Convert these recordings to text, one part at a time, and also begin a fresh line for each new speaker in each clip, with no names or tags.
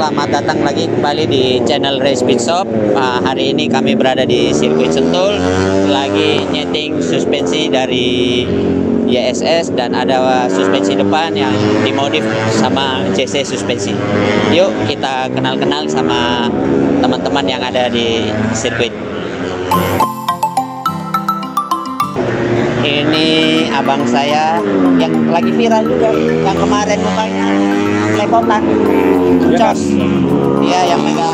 selamat datang lagi kembali di channel Race Pit Shop. Hari ini kami berada di sirkuit Sentul, lagi nyeting suspensi dari YSS dan ada suspensi depan yang dimodif sama CC suspensi. Yuk kita kenal-kenal sama teman-teman yang ada di sirkuit. Ini abang saya yang lagi viral juga, yang kemarin mukanya lepotan, Cos. Dia yang megang.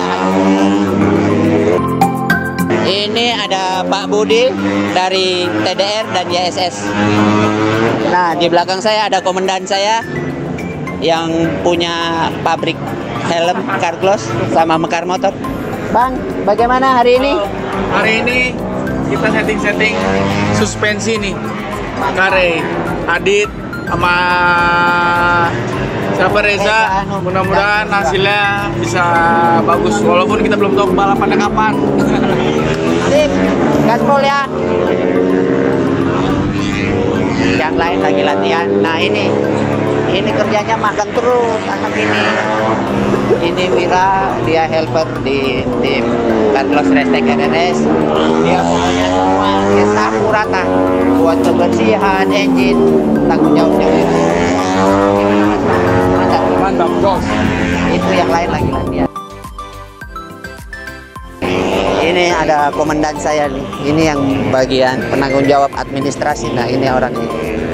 Ini ada Pak Budi dari TDR dan YSS. Nah, di belakang saya ada komandan saya yang punya pabrik helm Carglass sama Mekar Motor. Bang, bagaimana hari ini?
Hari ini kita setting-setting suspensi nih, Kare, Adit, sama siapa Reza. Mudah-mudahan hasilnya bisa bagus, walaupun kita belum tahu balapannya kapan.
Sip, gaspol ya. Yang lain lagi latihan. Nah ini kerjanya makan terus anak ini. Ini Wira, dia helper di tim Carglass Restek RRS. Dia pokoknya semua sapu rata buat kebersihan engine, tanggung jawabnya Wira.
Mantap, bos.
Itu yang lain lagi latihan. Ini ada komandan saya nih. Ini yang bagian penanggung jawab administrasi. Nah ini orang ini.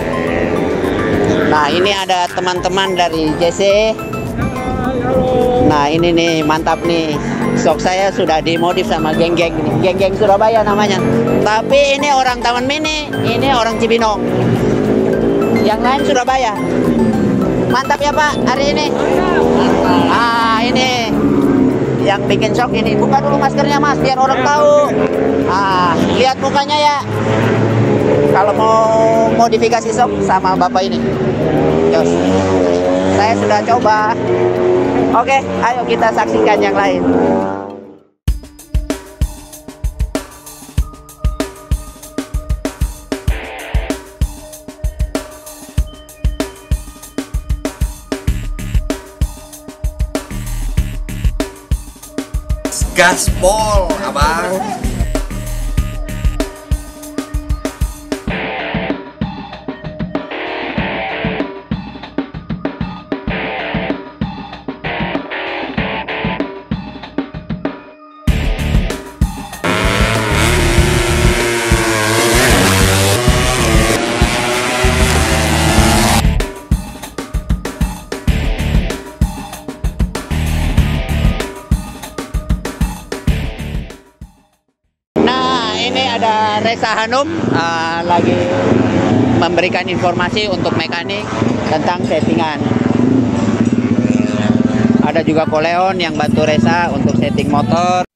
Nah ini ada teman-teman dari JC. Nah ini nih mantap nih. Sok saya sudah dimodif sama geng-geng ini. Geng-geng Surabaya namanya. Tapi ini orang Taman Mini. Ini orang Cibinong. Yang lain Surabaya. Mantap ya Pak hari ini. Ah ini yang bikin shock ini. Buka dulu maskernya Mas biar orang tahu. Ah lihat mukanya ya. Kalau mau modifikasi shock sama Bapak ini. Yos. Saya sudah coba. Oke, ayo kita saksikan yang lain.
Gaspol, abang.
Ini ada Reza Hanum lagi memberikan informasi untuk mekanik tentang settingan. Ada juga Koleon yang bantu Reza untuk setting motor.